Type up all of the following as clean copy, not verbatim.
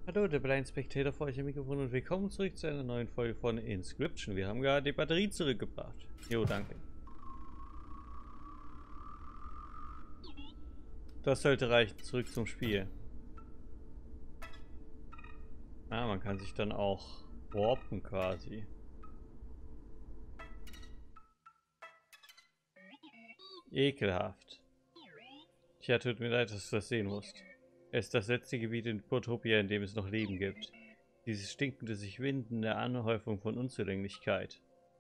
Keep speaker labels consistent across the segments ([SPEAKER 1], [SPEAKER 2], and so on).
[SPEAKER 1] Hallo, der Blind Spectator vor euch am Mikrofon und willkommen zurück zu einer neuen Folge von Inscription. Wir haben gerade die Batterie zurückgebracht. Jo, danke. Das sollte reichen. Zurück zum Spiel. Ah, man kann sich dann auch warpen quasi. Ekelhaft. Tja, tut mir leid, dass du das sehen musst. Es ist das letzte Gebiet in Portopia, in dem es noch Leben gibt. Diese stinkende, sich windende Anhäufung von Unzulänglichkeit.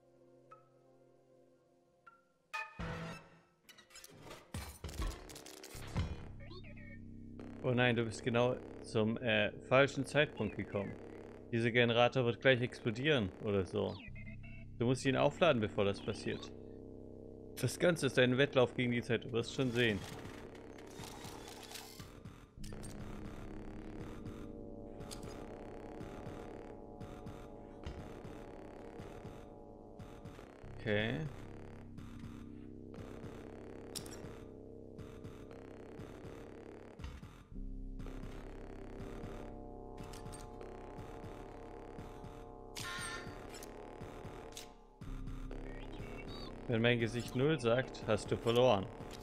[SPEAKER 1] Oh nein, du bist genau zum falschen Zeitpunkt gekommen. Dieser Generator wird gleich explodieren oder so. Du musst ihn aufladen, bevor das passiert. Das Ganze ist ein Wettlauf gegen die Zeit, du wirst schon sehen. Okay. Wenn mein Gesicht 0 sagt, hast du verloren.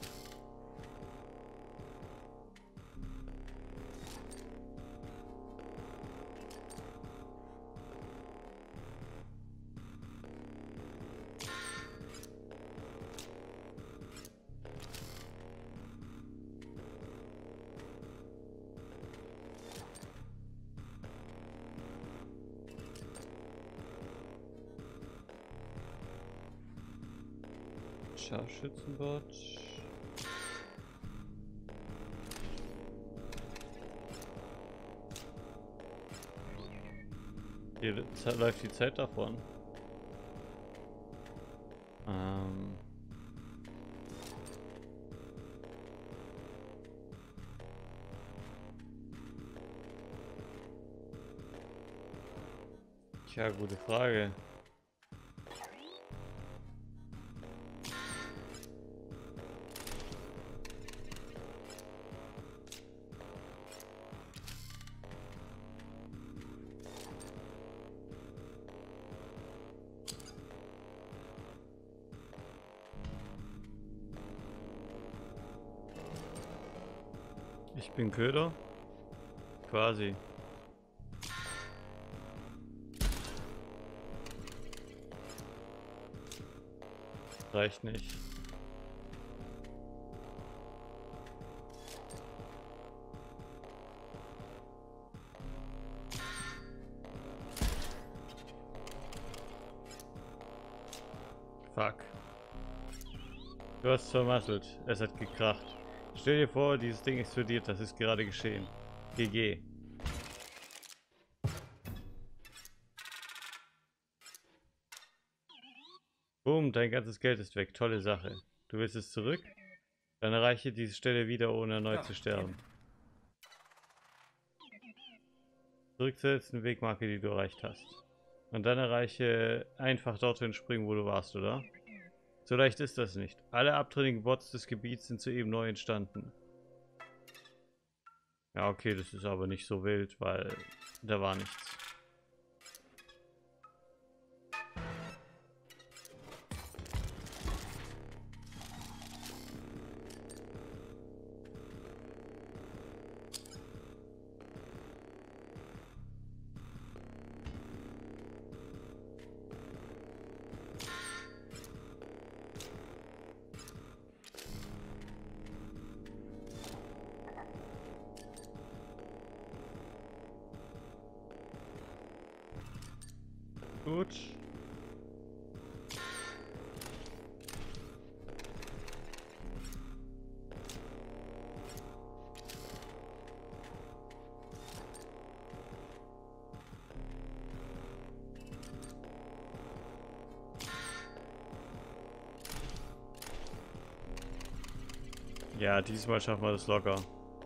[SPEAKER 1] Scharfschützenbot. Hier läuft die Zeit davon. Tja, gute Frage. Ich bin Köder? Quasi. Reicht nicht. Fuck. Du hast vermasselt. Es hat gekracht. Stell dir vor, dieses Ding explodiert. Das ist gerade geschehen. GG. Boom, dein ganzes Geld ist weg. Tolle Sache. Du willst es zurück? Dann erreiche diese Stelle wieder, ohne erneut zu sterben. Zurück zur letzten Wegmarke, die du erreicht hast. Und dann erreiche einfach dorthin springen, wo du warst, oder? So leicht ist das nicht. Alle abtrünnigen Bots des Gebiets sind soeben neu entstanden. Ja, okay, das ist aber nicht so wild, weil da war nichts. Gut. Ja, diesmal schaffen wir das locker.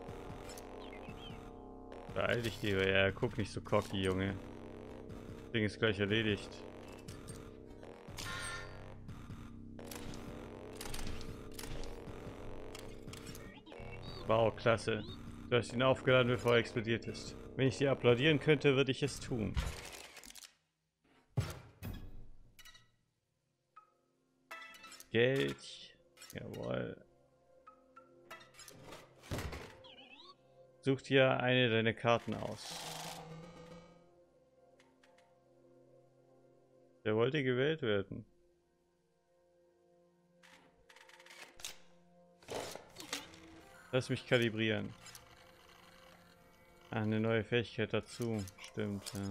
[SPEAKER 1] Beeil dich lieber, ja, guck nicht so cocky, Junge. Das Ding ist gleich erledigt. Wow, klasse. Du hast ihn aufgeladen, bevor er explodiert ist. Wenn ich dir applaudieren könnte, würde ich es tun. Geld. Jawohl. Such dir eine deiner Karten aus. Der wollte gewählt werden. Lass mich kalibrieren. Ah, eine neue Fähigkeit dazu. Stimmt, ja.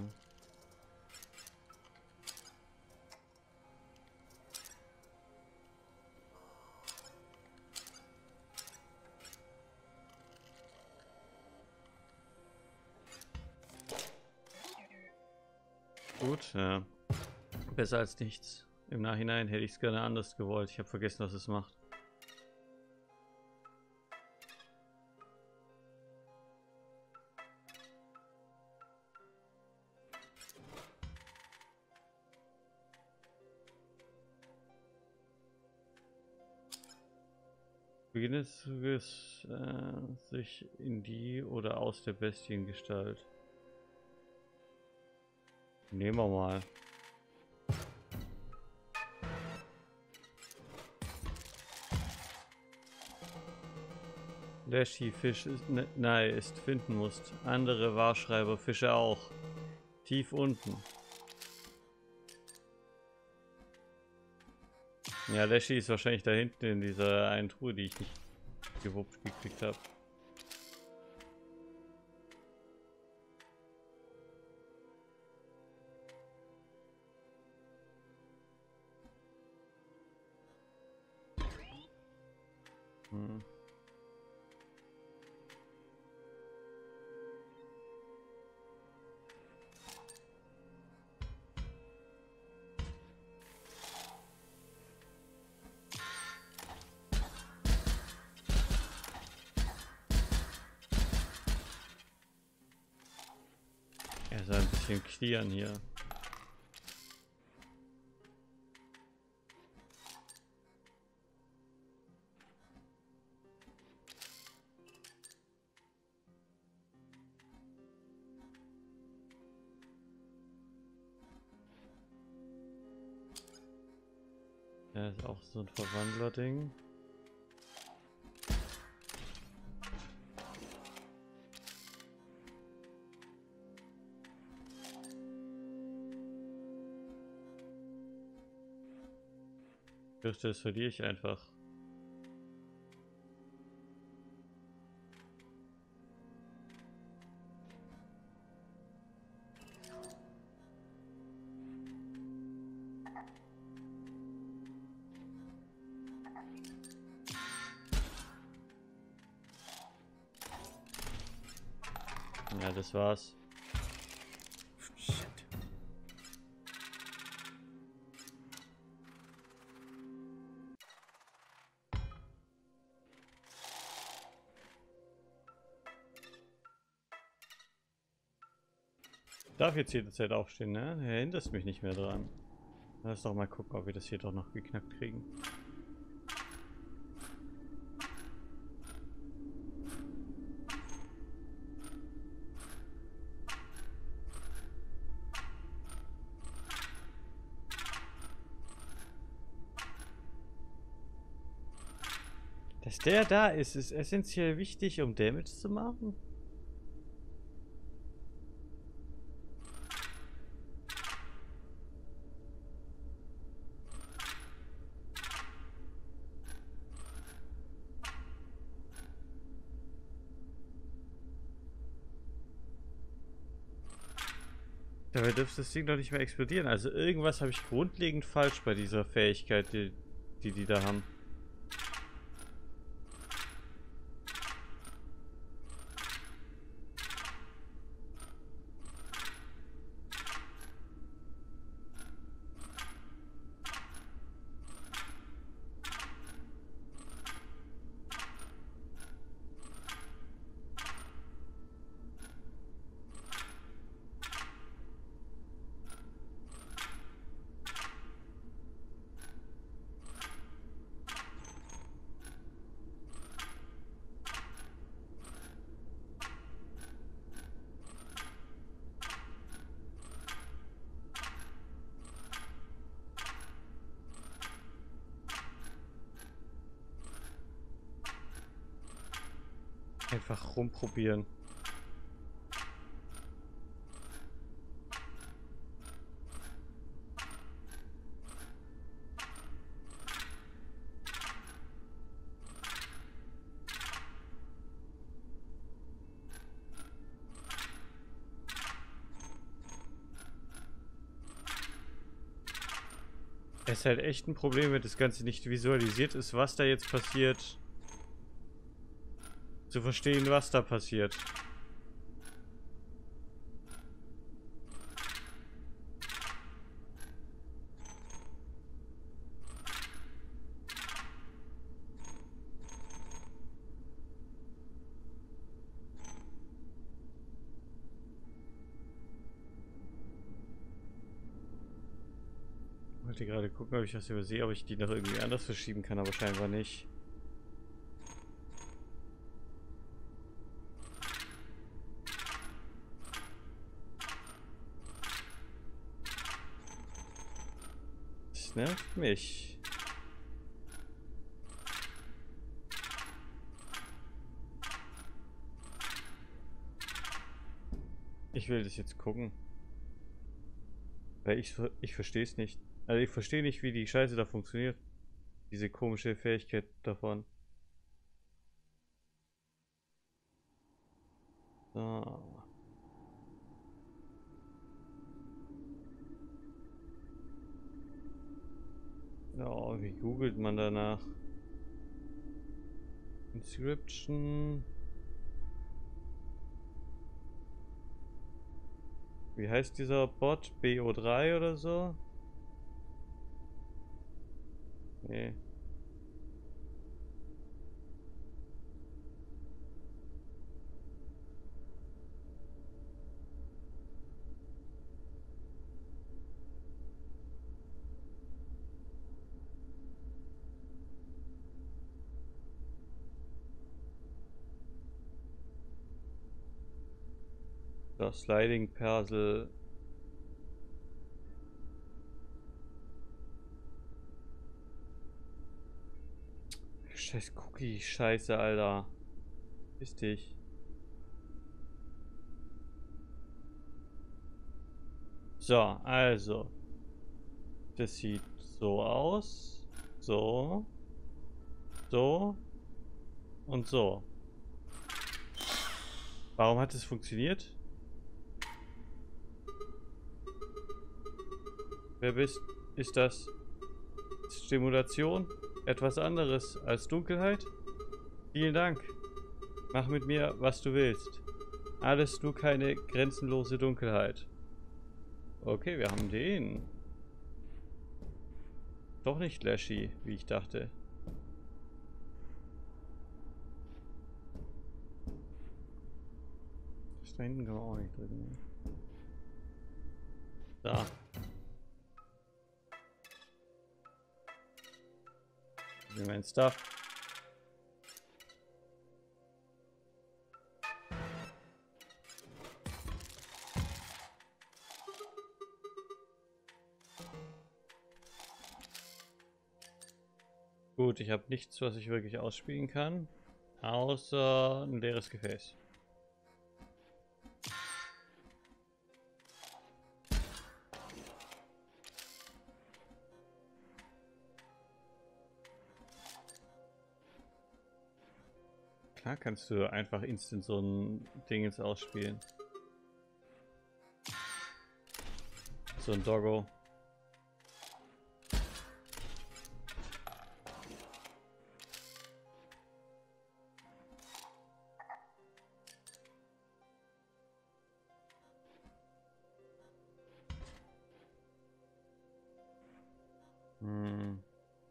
[SPEAKER 1] Gut, ja. Besser als nichts. Im Nachhinein hätte ich es gerne anders gewollt. Ich habe vergessen, was es macht. Beginn des Zuges sich in die oder aus der Bestiengestalt. Nehmen wir mal. Leschi, Fisch ist nein, ist finden musst. Andere Wahrschreiber, Fische auch. Tief unten. Ja, Leschi ist wahrscheinlich da hinten in dieser einen Truhe, die ich nicht gewuppt gekriegt habe. Hm. Er ist ein bisschen clearen hier. Er ist auch so ein Verwandler-Ding. Ich fürchte, das verliere ich einfach. Ja, das war's. Darf jetzt jederzeit aufstehen, ne? Er hindert mich nicht mehr dran. Lass doch mal gucken, ob wir das hier doch noch geknackt kriegen. Dass der da ist, ist essentiell wichtig, um Damage zu machen. Dabei dürfte das Ding doch nicht mehr explodieren. Also irgendwas habe ich grundlegend falsch bei dieser Fähigkeit, die da haben. einfach rumprobieren. Es ist halt echt ein Problem, wenn das Ganze nicht visualisiert ist, was da jetzt passiert. Zu verstehen, was da passiert. Ich wollte gerade gucken, ob ich was übersehe, ob ich die noch irgendwie anders verschieben kann, aber scheinbar nicht. Das nervt mich. Ich will das jetzt gucken. Weil ich verstehe es nicht. Also ich verstehe nicht, wie die Scheiße da funktioniert. Diese komische Fähigkeit davon. So. Ja, wie googelt man danach? Inscription. Wie heißt dieser Bot? BO3 oder so? Nee. So, Sliding Puzzle. Scheiß Cookie-Scheiße, Alter. Piss dich. So, also. Das sieht so aus. So. So. Und so. Warum hat es funktioniert? Wer bist? Ist das Stimulation? Etwas anderes als Dunkelheit? Vielen Dank. Mach mit mir, was du willst. Alles nur keine grenzenlose Dunkelheit. Okay, wir haben den. Doch nicht Lashy, wie ich dachte. Das da hinten kann man auch nicht drücken. Da. Hier mein Stuff. Gut, ich habe nichts, was ich wirklich ausspielen kann. Außer ein leeres Gefäß. Klar kannst du einfach instant so ein Ding ins Ausspielen. So ein Doggo. Hm.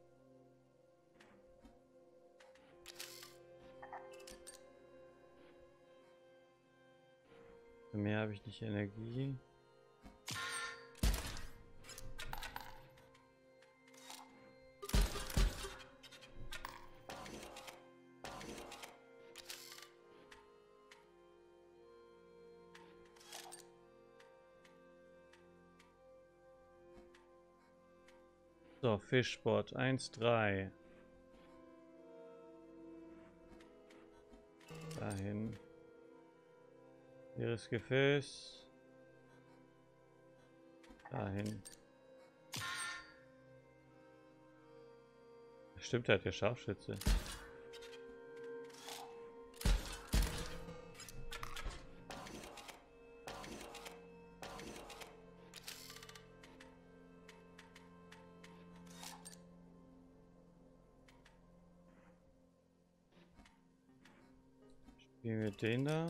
[SPEAKER 1] Für mehr habe ich nicht Energie. So, Fischsport 1,3. Dahin. Leeres Gefäß. Dahin. Stimmt, er hat ja Scharfschütze. Spielen wir den da.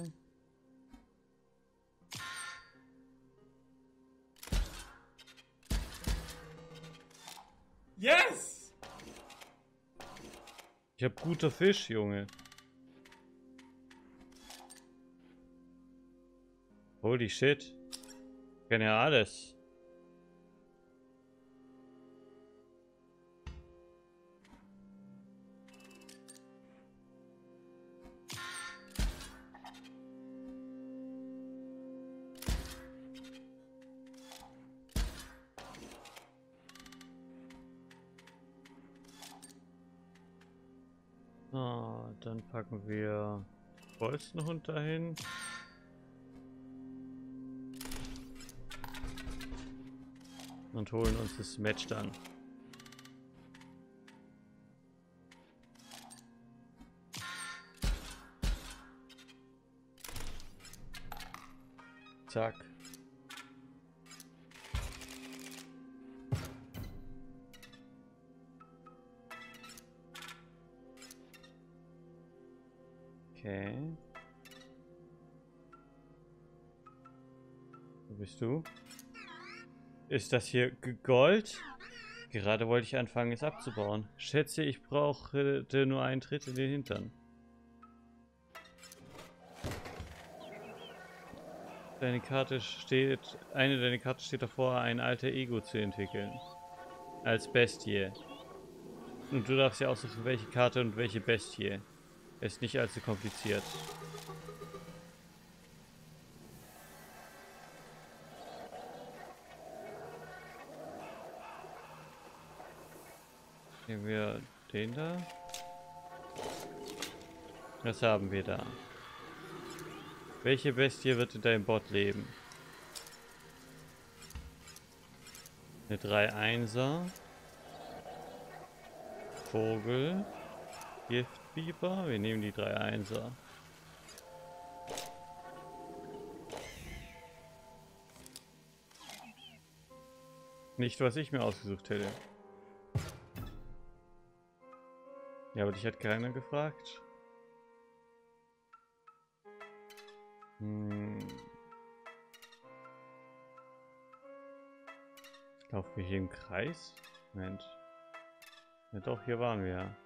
[SPEAKER 2] Yes!
[SPEAKER 1] Ich hab guter Fisch, Junge. Holy shit. Ich kann ja alles. Ah, dann packen wir Bolzenhund dahin. Und holen uns das Match dann. Zack. Okay. Wo bist du? Ist das hier Gold? Gerade wollte ich anfangen, es abzubauen. Schätze, ich brauche nur einen Tritt in den Hintern. Eine deiner Karte steht davor, ein alter Ego zu entwickeln. Als Bestie. Und du darfst ja aussuchen, welche Karte und welche Bestie. Ist nicht allzu kompliziert. Nehmen wir den da. Was haben wir da? Welche Bestie wird in deinem Bot leben? Eine 3-1er. Vogel. Giftbiber. Wir nehmen die 3-1er. Nicht, was ich mir ausgesucht hätte. Ja, aber dich hat keiner gefragt. Laufen wir hier im Kreis? Moment. Ja doch, hier waren wir ja.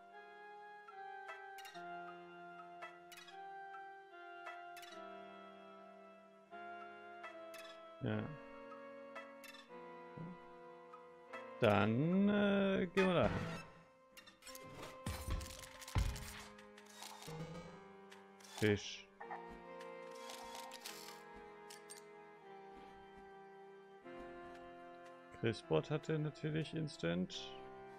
[SPEAKER 1] Ja. Dann gehen wir da hin. Fisch. Chrisbot hatte natürlich Instant.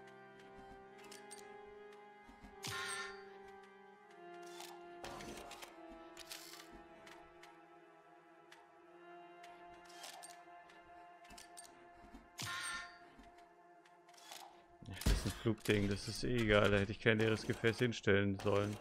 [SPEAKER 1] Ach, das ist ein Flugding, das ist eh egal, da hätte ich kein leeres Gefäß hinstellen sollen.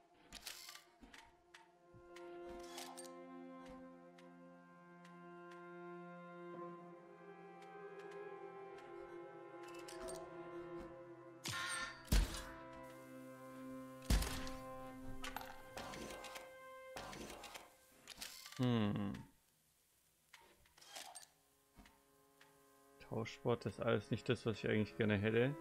[SPEAKER 1] Tauschsport ist alles nicht das, was ich eigentlich gerne hätte.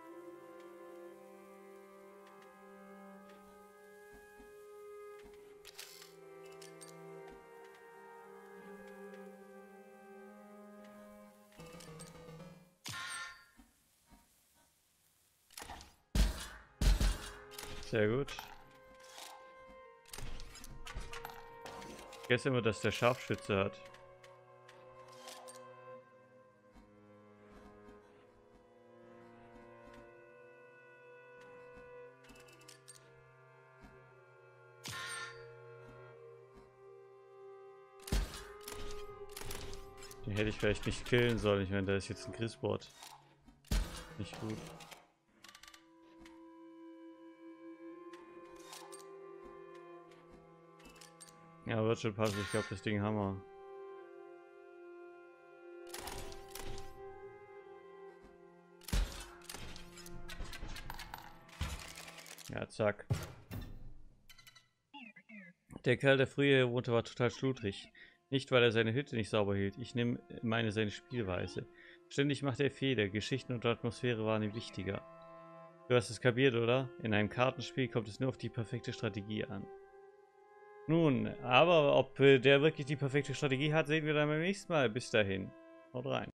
[SPEAKER 1] Sehr gut. Ich vergesse immer, dass der Scharfschütze hat. Den hätte ich vielleicht nicht killen sollen. Ich meine, da ist jetzt ein Griswold. Nicht gut. Ja, wird schon passen. Ich glaube, das Ding haben wir. Ja, zack. Der Kerl, der früher hier wohnte, war total schludrig. Nicht, weil er seine Hütte nicht sauber hielt. Ich meine seine Spielweise. Ständig machte er Fehler. Geschichten und Atmosphäre waren ihm wichtiger. Du hast es kapiert, oder? In einem Kartenspiel kommt es nur auf die perfekte Strategie an. Nun, aber ob der wirklich die perfekte Strategie hat, sehen wir dann beim nächsten Mal. Bis dahin. Haut rein.